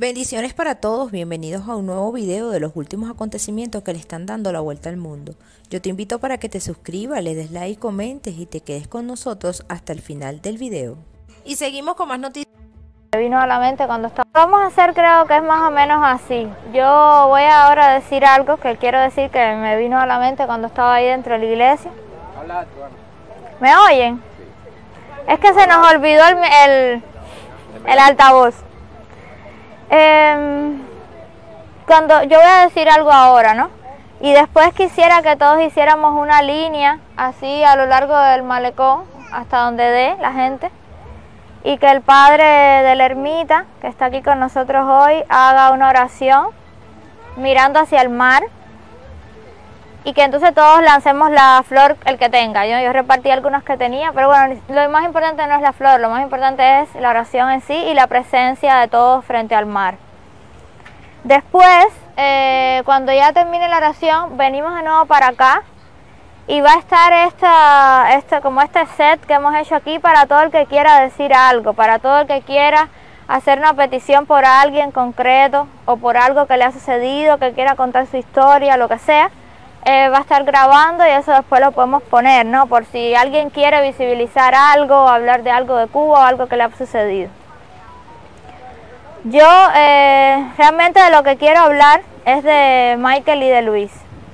Bendiciones para todos, bienvenidos a un nuevo video de los últimos acontecimientos que le están dando la vuelta al mundo. Yo te invito para que te suscribas, le des like, comentes y te quedes con nosotros hasta el final del video. Y seguimos con más noticias. Me vino a la mente cuando estaba. Vamos a hacer, creo que es más o menos así. Yo voy ahora a decir algo que quiero decir que me vino a la mente cuando estaba ahí dentro de la iglesia. ¿Me oyen? Es que se nos olvidó el altavoz. Cuando yo voy a decir algo ahora, ¿no? Y después quisiera que todos hiciéramos una línea así a lo largo del malecón hasta donde dé la gente, y que el padre de la ermita que está aquí con nosotros hoy haga una oración mirando hacia el mar, y que entonces todos lancemos la flor, el que tenga. Yo repartí algunas que tenía, pero bueno, lo más importante no es la flor, lo más importante es la oración en sí y la presencia de todos frente al mar. Después, cuando ya termine la oración, venimos de nuevo para acá y va a estar como este set que hemos hecho aquí para todo el que quiera decir algo, para todo el que quiera hacer una petición por alguien concreto o por algo que le ha sucedido, que quiera contar su historia, lo que sea. Va a estar grabando y eso después lo podemos poner, ¿no? Por si alguien quiere visibilizar algo, hablar de algo de Cuba o algo que le ha sucedido. Yo realmente de lo que quiero hablar es de Michael y de Luis.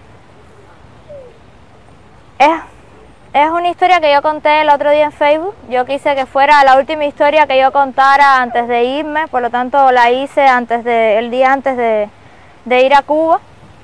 Es una historia que yo conté el otro día en Facebook. Yo quise que fuera la última historia que yo contara antes de irme, por lo tanto la hice el día antes de ir a Cuba.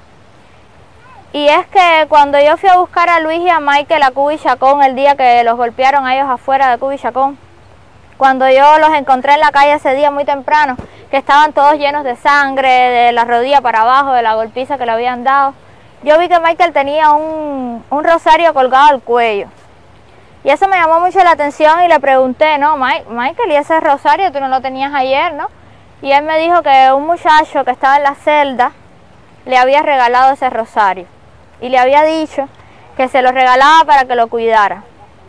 Y es que cuando yo fui a buscar a Luis y a Michael a Cuba y Chacón, el día que los golpearon a ellos afuera de Cuba y Chacón, cuando yo los encontré en la calle ese día muy temprano, que estaban todos llenos de sangre, de la rodilla para abajo, de la golpiza que le habían dado, yo vi que Michael tenía un rosario colgado al cuello. Y eso me llamó mucho la atención y le pregunté, no, Michael, ¿y ese rosario tú no lo tenías ayer, no? Y él me dijo que un muchacho que estaba en la celda le había regalado ese rosario. Y le había dicho que se lo regalaba para que lo cuidara.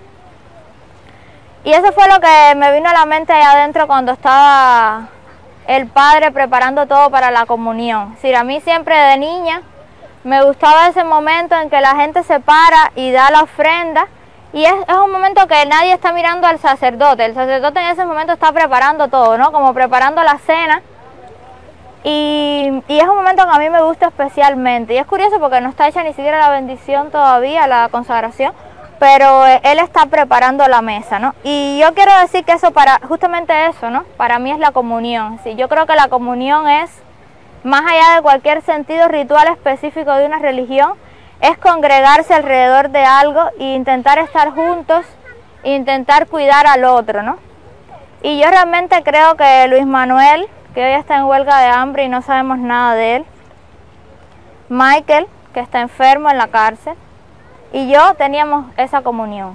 Y eso fue lo que me vino a la mente allá adentro cuando estaba el padre preparando todo para la comunión. Es decir, a mí siempre de niña me gustaba ese momento en que la gente se para y da la ofrenda. Y es un momento que nadie está mirando al sacerdote. El sacerdote en ese momento está preparando todo, ¿no? Como preparando la cena. Y es un momento que a mí me gusta especialmente. Y es curioso porque no está hecha ni siquiera la bendición todavía, la consagración, pero él está preparando la mesa, ¿no? Y yo quiero decir que eso, justamente eso, ¿no? Para mí es la comunión. Sí, yo creo que la comunión es, más allá de cualquier sentido ritual específico de una religión, es congregarse alrededor de algo e intentar estar juntos, e intentar cuidar al otro, ¿no? Y yo realmente creo que Luis Manuel, que hoy está en huelga de hambre y no sabemos nada de él, Michael, que está enfermo en la cárcel, y yo teníamos esa comunión.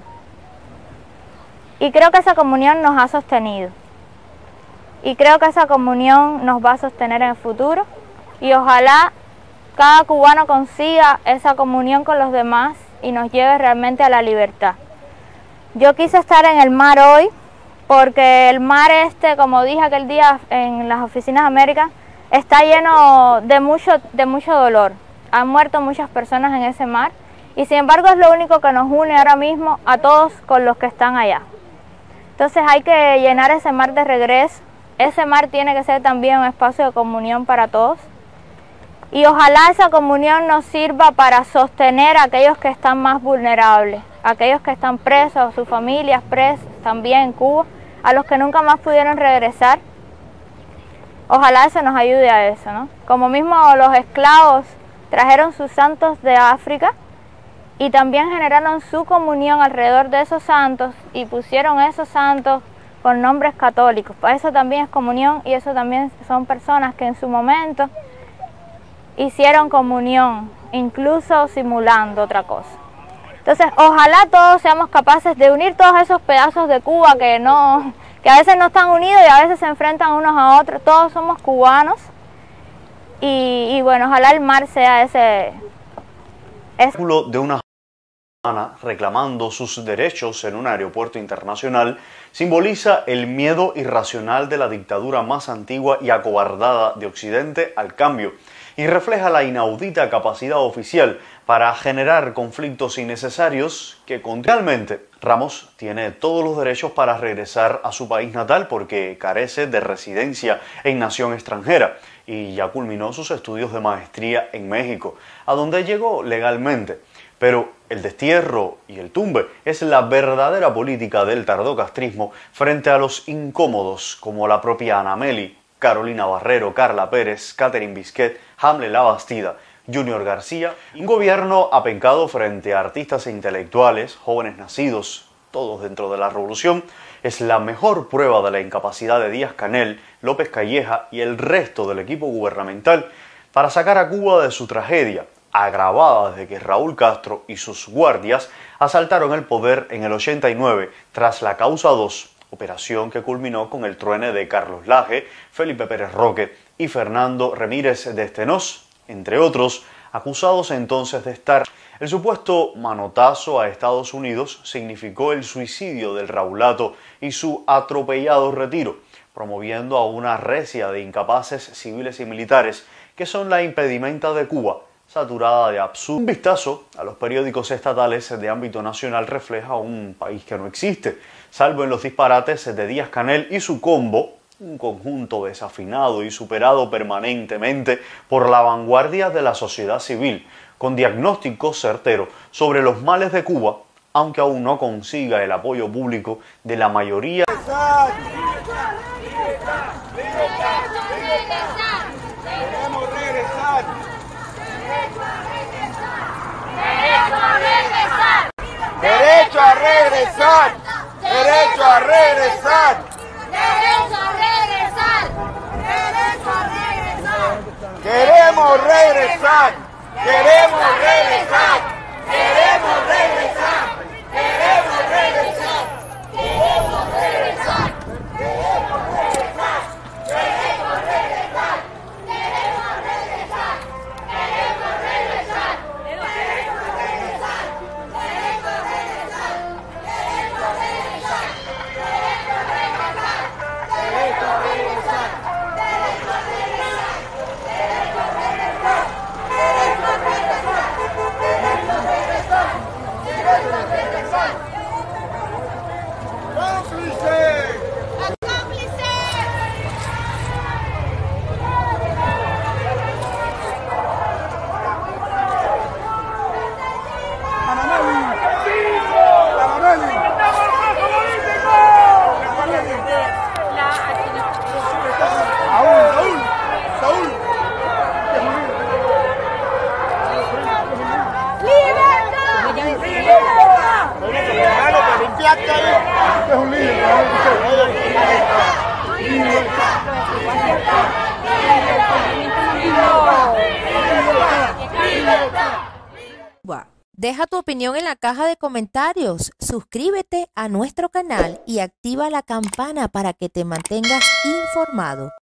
Y creo que esa comunión nos ha sostenido. Y creo que esa comunión nos va a sostener en el futuro. Y ojalá cada cubano consiga esa comunión con los demás y nos lleve realmente a la libertad. Yo quise estar en el mar hoy, porque el mar como dije aquel día en las oficinas Américas, está lleno de mucho dolor. Han muerto muchas personas en ese mar y sin embargo es lo único que nos une ahora mismo a todos con los que están allá. Entonces hay que llenar ese mar de regreso. Ese mar tiene que ser también un espacio de comunión para todos. Y ojalá esa comunión nos sirva para sostener a aquellos que están más vulnerables, aquellos que están presos, sus familias presas también en Cuba, a los que nunca más pudieron regresar. Ojalá eso nos ayude a eso, ¿no? Como mismo los esclavos trajeron sus santos de África y también generaron su comunión alrededor de esos santos y pusieron esos santos con nombres católicos. Pues eso también es comunión y eso también son personas que en su momento hicieron comunión, incluso simulando otra cosa. Entonces, ojalá todos seamos capaces de unir todos esos pedazos de Cuba que a veces no están unidos y a veces se enfrentan unos a otros. Todos somos cubanos y bueno, ojalá el mar sea ese de una reclamando sus derechos en un aeropuerto internacional, simboliza el miedo irracional de la dictadura más antigua y acobardada de Occidente al cambio, y refleja la inaudita capacidad oficial para generar conflictos innecesarios que realmente Ramos tiene todos los derechos para regresar a su país natal porque carece de residencia en nación extranjera y ya culminó sus estudios de maestría en México, a donde llegó legalmente. Pero el destierro y el tumbe es la verdadera política del tardocastrismo frente a los incómodos como la propia Ana Meli, Carolina Barrero, Carla Pérez, Catherine Bisquet, Hamlet Labastida, Junior García, un gobierno apencado frente a artistas e intelectuales, jóvenes nacidos, todos dentro de la revolución, es la mejor prueba de la incapacidad de Díaz-Canel, López Calleja y el resto del equipo gubernamental para sacar a Cuba de su tragedia, agravada desde que Raúl Castro y sus guardias asaltaron el poder en el 89 tras la Causa 2, operación que culminó con el truene de Carlos Laje, Felipe Pérez Roque y Fernando Ramírez de Stenós, entre otros, acusados entonces de estar. El supuesto manotazo a Estados Unidos significó el suicidio del Raulato y su atropellado retiro, promoviendo a una recia de incapaces civiles y militares que son la impedimenta de Cuba, saturada de absurdo. Un vistazo a los periódicos estatales de ámbito nacional refleja un país que no existe, salvo en los disparates de Díaz-Canel y su combo, un conjunto desafinado y superado permanentemente por la vanguardia de la sociedad civil, con diagnóstico certero sobre los males de Cuba, aunque aún no consiga el apoyo público de la mayoría. Derecho a regresar, derecho a regresar, derecho a regresar, derecho a regresar. Queremos regresar, queremos regresar, queremos regresar, queremos regresar, queremos regresar, queremos regresar, queremos regresar, queremos regresar, queremos regresar, queremos regresar. Deja tu opinión en la caja de comentarios, suscríbete a nuestro canal y activa la campana para que te mantengas informado.